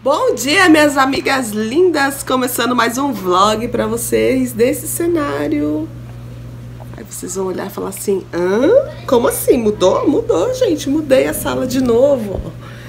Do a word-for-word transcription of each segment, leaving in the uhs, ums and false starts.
Bom dia, minhas amigas lindas, começando mais um vlog pra vocês desse cenário. Aí vocês vão olhar e falar assim, hã? Como assim? Mudou? Mudou, gente, mudei a sala de novo.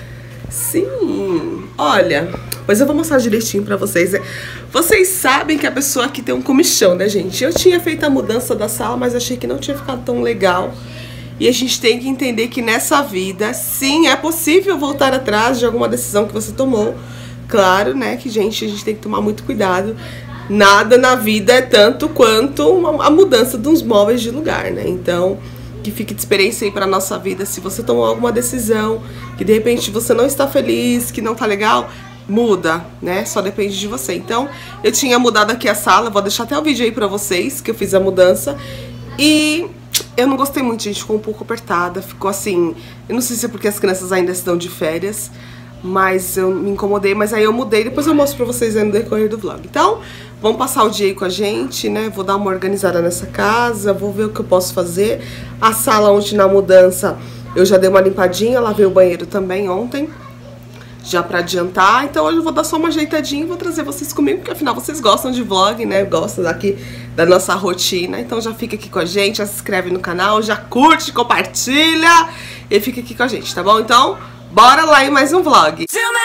Sim, olha, pois eu vou mostrar direitinho pra vocês. Vocês sabem que a pessoa aqui tem um comichão, né, gente? Eu tinha feito a mudança da sala, mas achei que não tinha ficado tão legal. E a gente tem que entender que nessa vida, sim, é possível voltar atrás de alguma decisão que você tomou. Claro, né, que, gente, a gente tem que tomar muito cuidado. Nada na vida é tanto quanto uma, a mudança de uns móveis de lugar, né? Então, que fique de experiência aí pra nossa vida. Se você tomou alguma decisão, que de repente você não está feliz, que não tá legal, muda, né? Só depende de você. Então, eu tinha mudado aqui a sala, vou deixar até o vídeo aí pra vocês, que eu fiz a mudança. E eu não gostei muito, gente, ficou um pouco apertada, ficou assim, eu não sei se é porque as crianças ainda estão de férias, mas eu me incomodei, mas aí eu mudei, depois eu mostro pra vocês aí no decorrer do vlog. Então, vamos passar o dia aí com a gente, né, vou dar uma organizada nessa casa, vou ver o que eu posso fazer. A sala ontem na mudança, eu já dei uma limpadinha, lavei o banheiro também ontem, já pra adiantar. Então hoje eu vou dar só uma ajeitadinha e vou trazer vocês comigo, porque afinal vocês gostam de vlog, né? Gostam daqui da nossa rotina. Então já fica aqui com a gente, já se inscreve no canal, já curte, compartilha e fica aqui com a gente, tá bom? Então, bora lá em mais um vlog.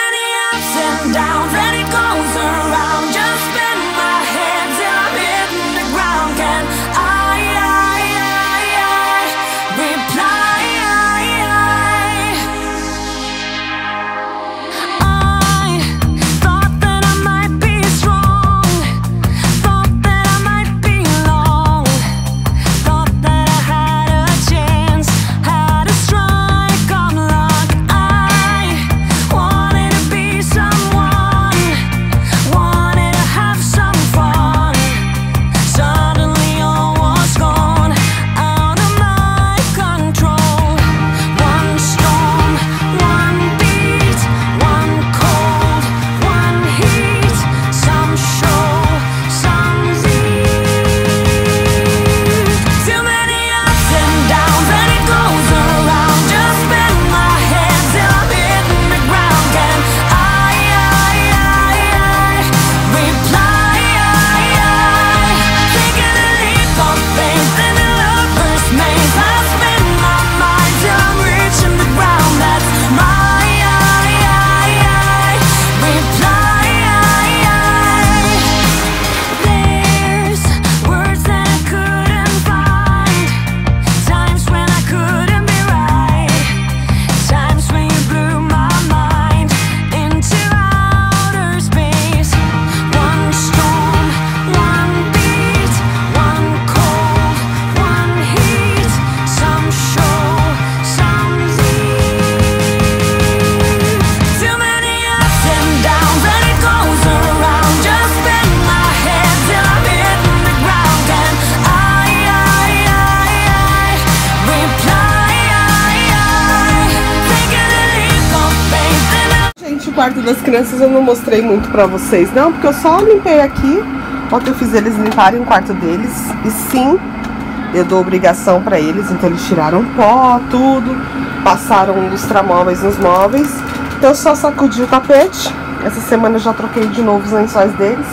O quarto das crianças eu não mostrei muito pra vocês, não, porque eu só limpei aqui. Ontem eu fiz eles limparem o quarto deles. E sim, eu dou obrigação pra eles, então eles tiraram o pó, tudo, passaram lustramóveis nos móveis. Então eu só sacudi o tapete. Essa semana eu já troquei de novo os lençóis deles.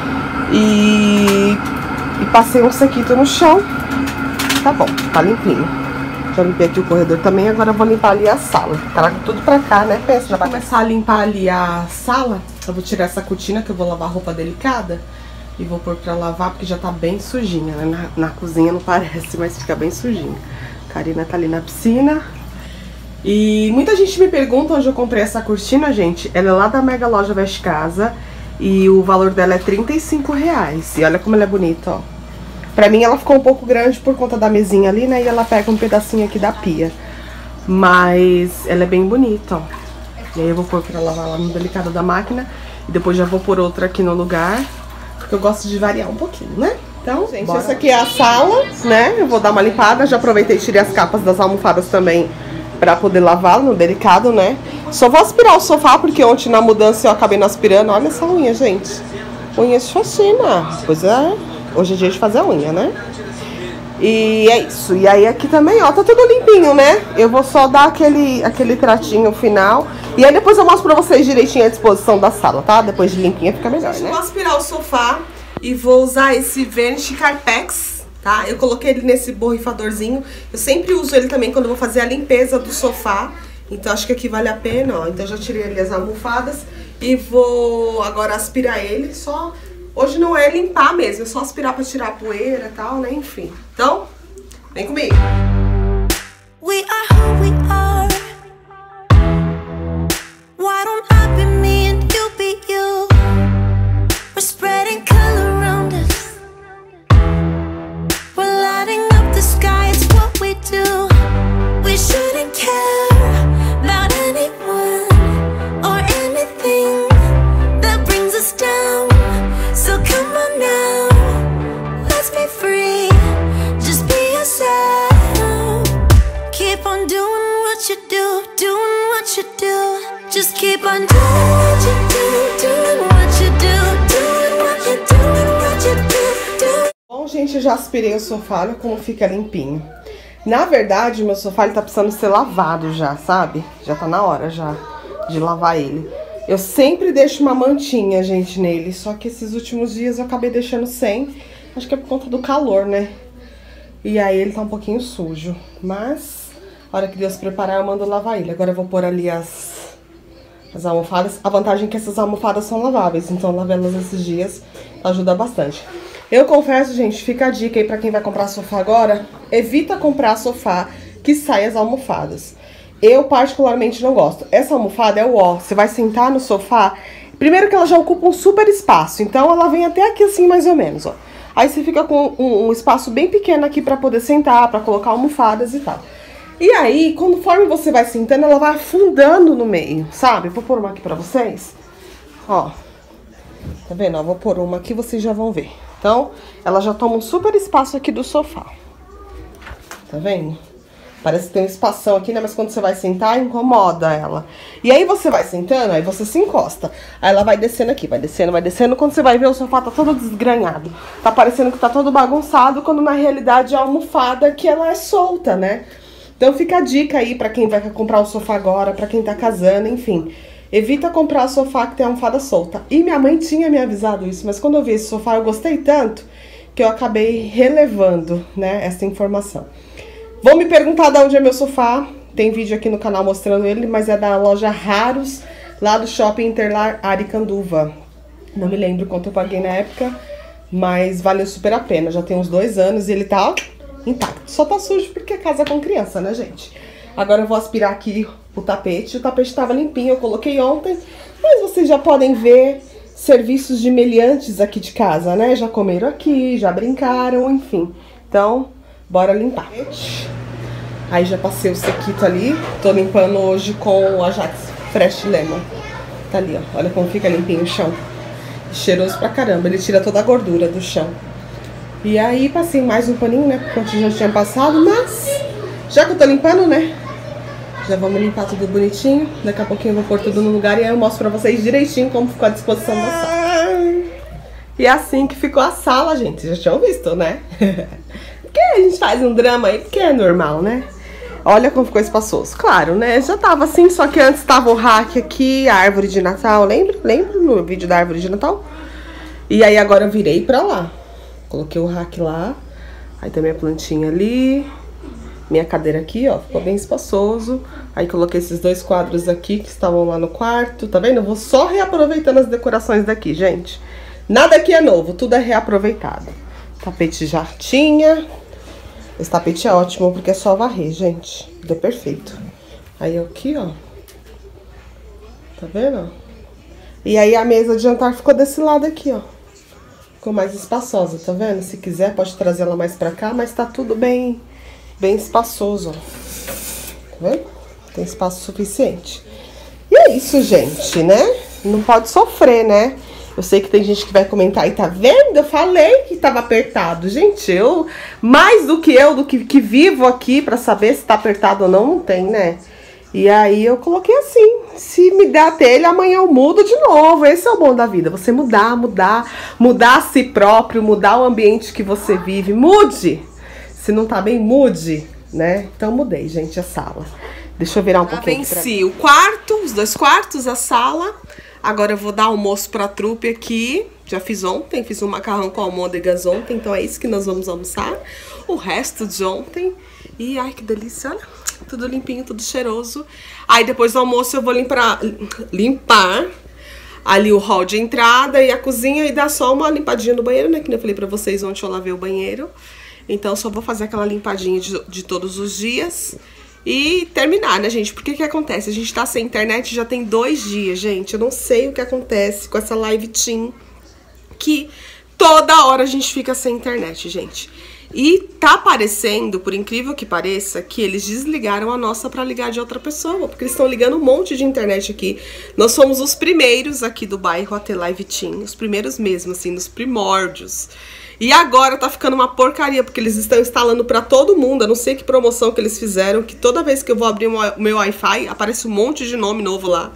E, e passei um sequito no chão. Tá bom, tá limpinho. Já limpei aqui o corredor também, agora eu vou limpar ali a sala. Trago tudo pra cá, né? Pensa, vai começar a limpar ali a sala. Eu vou tirar essa cortina que eu vou lavar roupa delicada. E vou pôr pra lavar porque já tá bem sujinha, né? Na, na cozinha não parece, mas fica bem sujinha. A Karina tá ali na piscina. E muita gente me pergunta onde eu comprei essa cortina, gente. Ela é lá da Mega Loja Veste Casa. E o valor dela é trinta e cinco reais. E olha como ela é bonita, ó. Pra mim ela ficou um pouco grande por conta da mesinha ali, né? E ela pega um pedacinho aqui da pia. Mas ela é bem bonita, ó. E aí eu vou pôr pra lavar lá no delicado da máquina. E depois já vou pôr outra aqui no lugar. Porque eu gosto de variar um pouquinho, né? Então, gente, bora. Essa aqui é a sala, né? Eu vou dar uma limpada. Já aproveitei e tirei as capas das almofadas também pra poder lavar no delicado, né? Só vou aspirar o sofá, porque ontem na mudança eu acabei não aspirando. Olha essa unha, gente. Unha de faxina. Pois é, hoje é dia de fazer a unha, né? E é isso. E aí aqui também, ó, tá tudo limpinho, né? Eu vou só dar aquele, aquele tratinho final. E aí depois eu mostro pra vocês direitinho a disposição da sala, tá? Depois de limpinha fica melhor, né? Eu vou aspirar o sofá e vou usar esse Vanish Carpex, tá? Eu coloquei ele nesse borrifadorzinho. Eu sempre uso ele também quando eu vou fazer a limpeza do sofá. Então acho que aqui vale a pena, ó. Então eu já tirei ali as almofadas e vou agora aspirar ele. Só hoje não é limpar mesmo, é só aspirar pra tirar a poeira e tal, né? Enfim. Então, vem comigo. We are who we are. Why don't I be me and you be you? We're spreading color around us. We're lighting up the sky, it's what we do. We shouldn't care about anyone or anything that brings us down. So come on now, let's be free. Just be yourself. Keep on doing what you do, doing what you do. Just keep on doing what you do, doing what you do, doing what you do, doing what you do, do. Bom, gente, eu já aspirei o sofá, olha como fica limpinho. Na verdade, meu sofá ele tá precisando ser lavado já, sabe? Já tá na hora já de lavar ele. Eu sempre deixo uma mantinha, gente, nele. Só que esses últimos dias eu acabei deixando sem. Acho que é por conta do calor, né? E aí ele tá um pouquinho sujo. Mas, a hora que Deus preparar, eu mando lavar ele. Agora eu vou pôr ali as, as almofadas. A vantagem é que essas almofadas são laváveis. Então, lavar elas esses dias ajuda bastante. Eu confesso, gente, fica a dica aí pra quem vai comprar sofá agora. Evita comprar sofá que sai as almofadas. Eu particularmente não gosto. Essa almofada é o ó. Você vai sentar no sofá. Primeiro que ela já ocupa um super espaço. Então ela vem até aqui assim mais ou menos, ó. Aí você fica com um, um espaço bem pequeno aqui pra poder sentar, pra colocar almofadas e tal. E aí, conforme você vai sentando, ela vai afundando no meio, sabe? Vou pôr uma aqui pra vocês. Ó. Tá vendo? Ó, vou pôr uma aqui, vocês já vão ver. Então, ela já toma um super espaço aqui do sofá. Tá vendo? Parece que tem um espação aqui, né? Mas quando você vai sentar, incomoda ela. E aí você vai sentando, aí você se encosta. Aí ela vai descendo aqui, vai descendo, vai descendo. Quando você vai ver, o sofá tá todo desgranhado. Tá parecendo que tá todo bagunçado, quando na realidade é a almofada que ela é solta, né? Então fica a dica aí pra quem vai comprar o sofá agora, pra quem tá casando, enfim. Evita comprar sofá que tem almofada solta. E minha mãe tinha me avisado isso, mas quando eu vi esse sofá eu gostei tanto que eu acabei relevando, né, essa informação. Vão me perguntar de onde é meu sofá. Tem vídeo aqui no canal mostrando ele, mas é da loja Raros, lá do Shopping Interlar Aricanduva. Não me lembro quanto eu paguei na época, mas valeu super a pena. Já tem uns dois anos e ele tá, ó, intacto. Só tá sujo porque é casa com criança, né, gente? Agora eu vou aspirar aqui o tapete. O tapete tava limpinho, eu coloquei ontem. Mas vocês já podem ver serviços de meliantes aqui de casa, né? Já comeram aqui, já brincaram, enfim. Então, bora limpar. Aí já passei o sequito ali. Tô limpando hoje com o Ajax Fresh Lemon. Tá ali, ó. Olha como fica limpinho o chão. Cheiroso pra caramba. Ele tira toda a gordura do chão. E aí passei mais um paninho, né? Porque já tinha passado, mas já que eu tô limpando, né? Já vamos limpar tudo bonitinho. Daqui a pouquinho eu vou pôr tudo no lugar e aí eu mostro pra vocês direitinho como ficou a disposição da sala. E é assim que ficou a sala, gente. Vocês já tinham visto, né? Porque a gente faz um drama aí, porque é normal, né? Olha como ficou espaçoso. Claro, né? Já tava assim, só que antes tava o rack aqui, a árvore de Natal. Lembra? Lembra no vídeo da árvore de Natal? E aí agora eu virei pra lá. Coloquei o rack lá. Aí tem minha plantinha ali. Minha cadeira aqui, ó, ficou bem espaçoso. Aí coloquei esses dois quadros aqui que estavam lá no quarto, tá vendo? Eu vou só reaproveitando as decorações daqui, gente. Nada aqui é novo, tudo é reaproveitado. Tapete já tinha. Esse tapete é ótimo porque é só varrer, gente. Deu perfeito. Aí aqui, ó. Tá vendo? E aí a mesa de jantar ficou desse lado aqui, ó. Ficou mais espaçosa, tá vendo? Se quiser pode trazer ela mais pra cá, mas tá tudo bem... bem espaçoso, ó. Tá vendo? Tem espaço suficiente. E é isso, gente, né? Não pode sofrer, né? Eu sei que tem gente que vai comentar aí, tá vendo? Eu falei que tava apertado. Gente, eu, mais do que eu, do que, que vivo aqui pra saber se tá apertado ou não, não tem, né? E aí eu coloquei assim, se me der a telha, amanhã eu mudo de novo. Esse é o bom da vida, você mudar, mudar, mudar a si próprio, mudar o ambiente que você vive. Mude! se não tá bem, mude, né? Então mudei, gente, a sala. Deixa eu virar um ah, pouquinho aqui pra... venci o quarto, os dois quartos, a sala. Agora eu vou dar almoço pra trupe aqui. Já fiz ontem, fiz um macarrão com almôndegas ontem, então é isso que nós vamos almoçar. O resto de ontem. E ai, que delícia, olha. Tudo limpinho, tudo cheiroso. Aí depois do almoço eu vou limpar, limpar ali o hall de entrada e a cozinha e dar só uma limpadinha no banheiro, né? Que eu falei pra vocês ontem eu lavei o banheiro. Então só vou fazer aquela limpadinha de, de todos os dias. E terminar, né, gente? Porque que acontece? A gente tá sem internet já tem dois dias, gente. Eu não sei o que acontece com essa live team. Que toda hora a gente fica sem internet, gente. E tá parecendo, por incrível que pareça, que eles desligaram a nossa pra ligar de outra pessoa. Porque eles estão ligando um monte de internet aqui. Nós somos os primeiros aqui do bairro a ter live team. Os primeiros mesmo, assim, nos primórdios. E agora tá ficando uma porcaria, porque eles estão instalando pra todo mundo. Eu não sei que promoção que eles fizeram, que toda vez que eu vou abrir o meu Wi-Fi, aparece um monte de nome novo lá.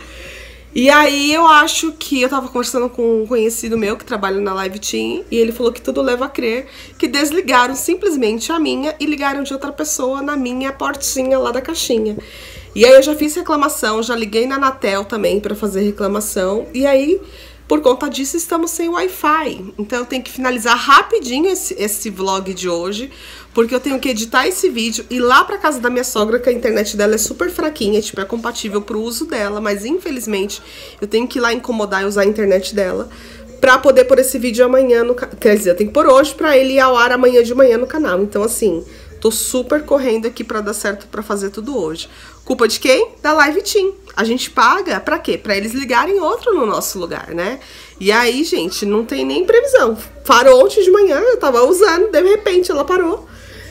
E aí eu acho que eu tava conversando com um conhecido meu que trabalha na Live Team, e ele falou que tudo leva a crer que desligaram simplesmente a minha e ligaram de outra pessoa na minha portinha lá da caixinha. E aí eu já fiz reclamação, já liguei na Anatel também pra fazer reclamação, e aí... por conta disso, estamos sem Wi-Fi. Então, eu tenho que finalizar rapidinho esse, esse vlog de hoje, porque eu tenho que editar esse vídeo e ir lá pra casa da minha sogra, que a internet dela é super fraquinha, tipo, é compatível pro uso dela, mas infelizmente eu tenho que ir lá incomodar e usar a internet dela pra poder pôr esse vídeo amanhã no canal. Quer dizer, eu tenho que pôr hoje pra ele ir ao ar amanhã de manhã no canal. Então, assim, tô super correndo aqui pra dar certo pra fazer tudo hoje. Culpa de quem? Da Live Team. A gente paga pra quê? Pra eles ligarem outro no nosso lugar, né? E aí, gente, não tem nem previsão. Parou ontem de manhã, eu tava usando, de repente ela parou.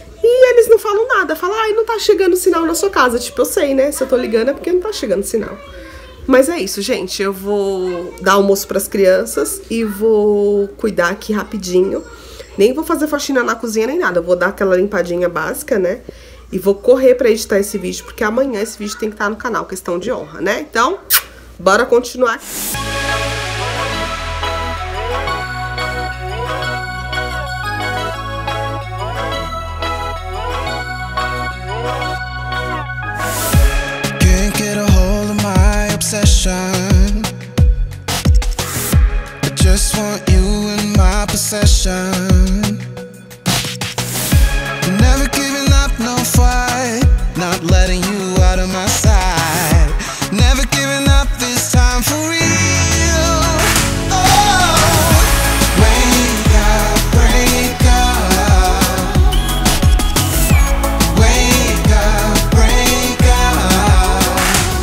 E eles não falam nada. Falam, ai, não tá chegando sinal na sua casa. Tipo, eu sei, né? Se eu tô ligando é porque não tá chegando sinal. Mas é isso, gente. Eu vou dar almoço pras crianças e vou cuidar aqui rapidinho. Nem vou fazer faxina na cozinha nem nada. Eu vou dar aquela limpadinha básica, né? E vou correr pra editar esse vídeo, porque amanhã esse vídeo tem que estar no canal, questão de honra, né? Então, bora continuar. Can't get a hold of my obsession. I just want you in my possession. Never giving up, no fight. Not letting you out of my sight. Never giving up this time for real. Oh, wake up, break up. Wake up, break up.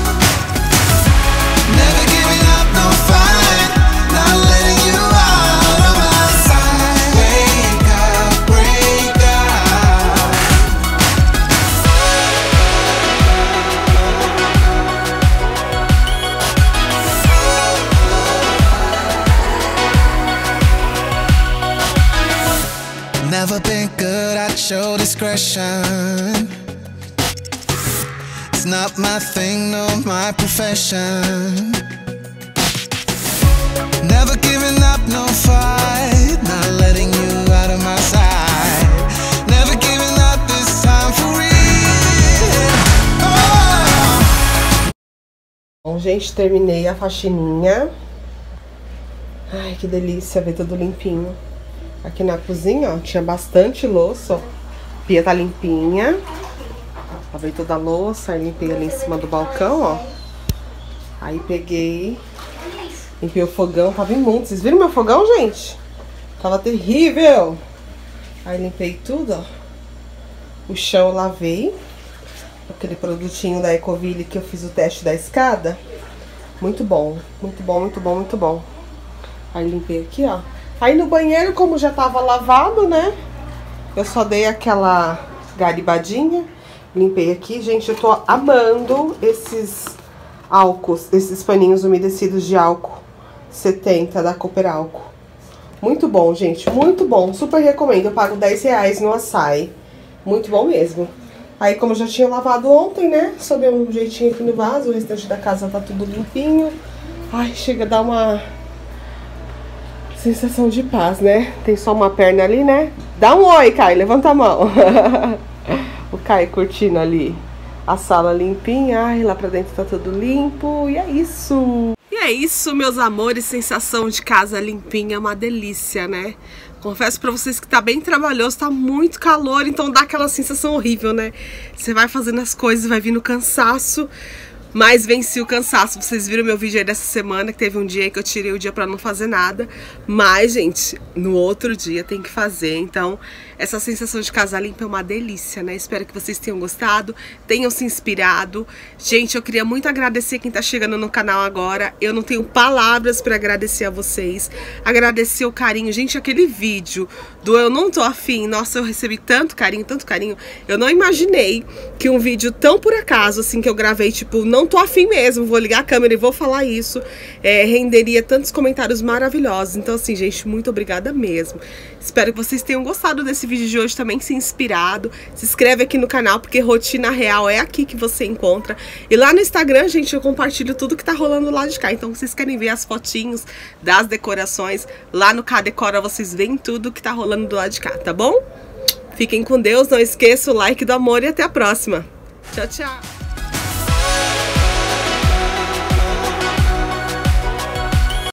Never giving up, no fight. Not letting you out of my sight. Wake up, break up. Never been good at show discretion. It's not my thing, no, my profession. Never giving up, no fight. Not letting you out of my sight. Never giving up this time for real. Oh. Bom, gente, terminei a faxininha. Ai, que delícia ver tudo limpinho. Aqui na cozinha, ó, tinha bastante louça, ó. A pia tá limpinha. Lavei toda a louça, aí limpei ali em cima do balcão, ó. Aí peguei, limpei o fogão, tava imundo. Vocês viram meu fogão, gente? Tava terrível. Aí limpei tudo, ó. O chão eu lavei. Aquele produtinho da Ecoville que eu fiz o teste da escada. Muito bom, muito bom, muito bom, muito bom. Aí limpei aqui, ó. Aí no banheiro, como já tava lavado, né? Eu só dei aquela garibadinha. Limpei aqui. Gente, eu tô amando esses álcools, esses paninhos umedecidos de álcool setenta da Cooper Álcool. Muito bom, gente. Muito bom. Super recomendo. Eu pago dez reais no Açaí. Muito bom mesmo. Aí, como eu já tinha lavado ontem, né? Só dei um jeitinho aqui no vaso. O restante da casa tá tudo limpinho. Ai, chega a dar uma sensação de paz, né? Tem só uma perna ali, né? Dá um oi, Caio, levanta a mão. O Caio curtindo ali a sala limpinha. Ai, lá pra dentro tá tudo limpo. E é isso. E é isso, meus amores. Sensação de casa limpinha é uma delícia, né? Confesso pra vocês que tá bem trabalhoso, tá muito calor, então dá aquela sensação horrível, né? Você vai fazendo as coisas, vai vindo cansaço, mas venci o cansaço. Vocês viram meu vídeo aí dessa semana, que teve um dia que eu tirei o dia pra não fazer nada. Mas, gente, no outro dia tem que fazer. Então, essa sensação de casa limpa é uma delícia, né? Espero que vocês tenham gostado, tenham se inspirado. Gente, eu queria muito agradecer quem tá chegando no canal agora. Eu não tenho palavras pra agradecer a vocês. Agradecer o carinho. Gente, aquele vídeo do Eu Não Tô Afim, nossa, eu recebi tanto carinho, tanto carinho. Eu não imaginei que um vídeo tão por acaso, assim, que eu gravei, tipo, não tô afim mesmo, vou ligar a câmera e vou falar isso, é, renderia tantos comentários maravilhosos. Então, assim, gente, muito obrigada mesmo. Espero que vocês tenham gostado desse vídeo de hoje também, se inspirado. Se inscreve aqui no canal, porque rotina real é aqui que você encontra. E lá no Instagram, gente, eu compartilho tudo que tá rolando lá de cá. Então, se vocês querem ver as fotinhos das decorações, lá no K Decora vocês veem tudo que tá rolando do lado de cá, tá bom? Fiquem com Deus, não esqueça o like do amor e até a próxima. Tchau, tchau!